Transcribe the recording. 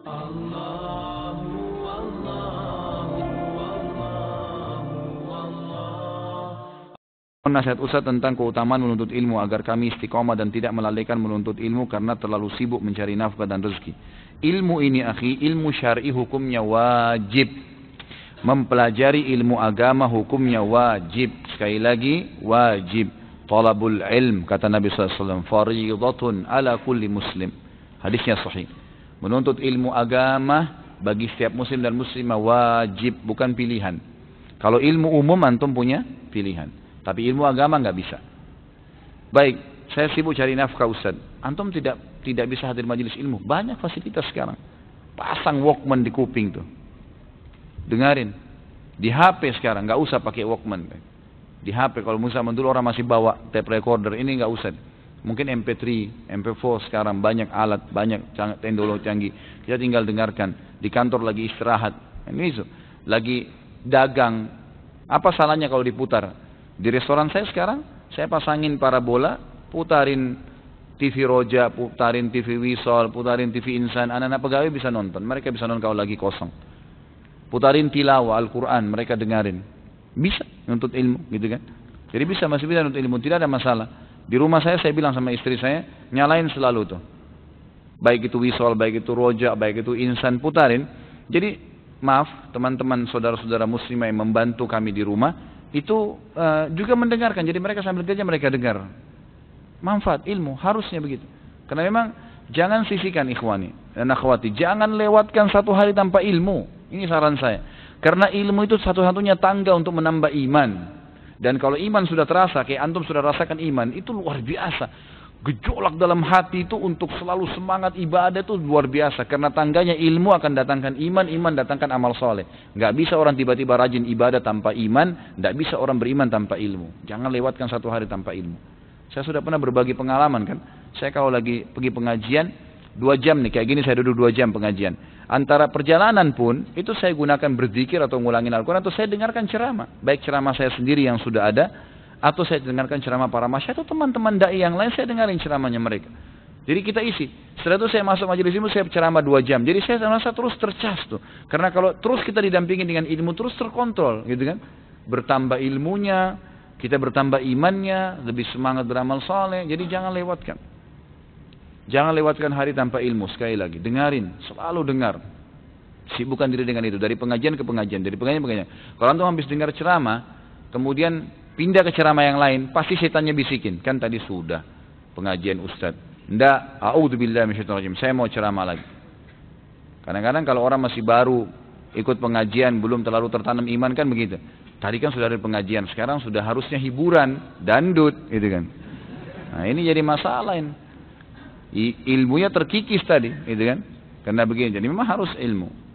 Nasihat Ustaz tentang keutamaan menuntut ilmu agar kami istiqomah dan tidak melalaikan menuntut ilmu karena terlalu sibuk mencari nafkah dan rezeki. Ilmu ini akhi, ilmu syar'i hukumnya wajib. Mempelajari ilmu agama hukumnya wajib. Sekali lagi, wajib. Talabul ilm, kata Nabi SAW, fariidatun ala kulli muslim. Hadisnya sahih. Menuntut ilmu agama bagi setiap muslim dan muslimah wajib, bukan pilihan. Kalau ilmu umum antum punya pilihan. Tapi ilmu agama nggak bisa. Baik, saya sibuk cari nafkah Ustaz. Antum tidak bisa hadir majelis ilmu. Banyak fasilitas sekarang. Pasang Walkman di kuping tuh. Dengarin. Di HP sekarang nggak usah pakai Walkman. Di HP kalau misalnya dulu orang masih bawa tape recorder, ini nggak usah. Mungkin MP3, MP4 sekarang banyak alat, banyak teknologi canggih. Kita tinggal dengarkan. Di kantor lagi istirahat. Ini itu. Lagi dagang. Apa salahnya kalau diputar? Di restoran saya sekarang, saya pasangin parabola, putarin TV Roja, putarin TV Wisol, putarin TV Insan. Anak-anak pegawai bisa nonton. Mereka bisa nonton kalau lagi kosong. Putarin tilawah Al-Quran, mereka dengarin. Bisa nuntut ilmu, gitu kan. Jadi masih bisa nuntut ilmu, tidak ada masalah. Di rumah saya bilang sama istri saya, nyalain selalu tuh. Baik itu Wisol, baik itu Roja, baik itu Insan, putarin. Jadi, maaf teman-teman saudara-saudara muslimah yang membantu kami di rumah, itu juga mendengarkan. Jadi mereka sambil kerja mereka dengar. Manfaat ilmu harusnya begitu. Karena memang jangan sisihkan ikhwani dan akhwati, jangan lewatkan satu hari tanpa ilmu. Ini saran saya. Karena ilmu itu satu-satunya tangga untuk menambah iman. Dan kalau iman sudah terasa, kayak antum sudah rasakan iman, itu luar biasa. Gejolak dalam hati itu untuk selalu semangat ibadah itu luar biasa. Karena tangganya ilmu akan datangkan iman, iman datangkan amal soleh. Nggak bisa orang tiba-tiba rajin ibadah tanpa iman, nggak bisa orang beriman tanpa ilmu. Jangan lewatkan satu hari tanpa ilmu. Saya sudah pernah berbagi pengalaman kan. Saya kalau lagi pergi pengajian, 2 jam nih, kayak gini saya duduk 2 jam pengajian. Antara perjalanan pun, itu saya gunakan berzikir atau ngulangin Al-Quran, atau saya dengarkan ceramah. Baik ceramah saya sendiri yang sudah ada, atau saya dengarkan ceramah para masyayikh, atau teman-teman dai yang lain, saya dengarin ceramahnya mereka. Jadi kita isi. Setelah itu saya masuk majelis ilmu, saya ceramah 2 jam. Jadi saya merasa terus tercas tuh. Karena kalau terus kita didampingi dengan ilmu, terus terkontrol, gitu kan. Bertambah ilmunya, kita bertambah imannya, lebih semangat beramal saleh. Jadi jangan lewatkan. Jangan lewatkan hari tanpa ilmu. Sekali lagi, dengarin, selalu dengar. Sibukkan diri dengan itu, dari pengajian ke pengajian, dari pengajian ke pengajian. Kalau antum habis dengar ceramah, kemudian pindah ke ceramah yang lain, pasti setannya bisikin. Kan tadi sudah pengajian Ustaz. Ndak, a'udzubillahi minasyaitonir rajim. Saya mau ceramah lagi. Kadang-kadang kalau orang masih baru ikut pengajian, belum terlalu tertanam iman kan begitu. Tadi kan sudah ada pengajian, sekarang sudah harusnya hiburan, dandut, gitu kan. Nah, ini jadi masalah ini. Ilmunya terkikis tadi, gitu kan. Karena begini, jadi memang harus ilmu.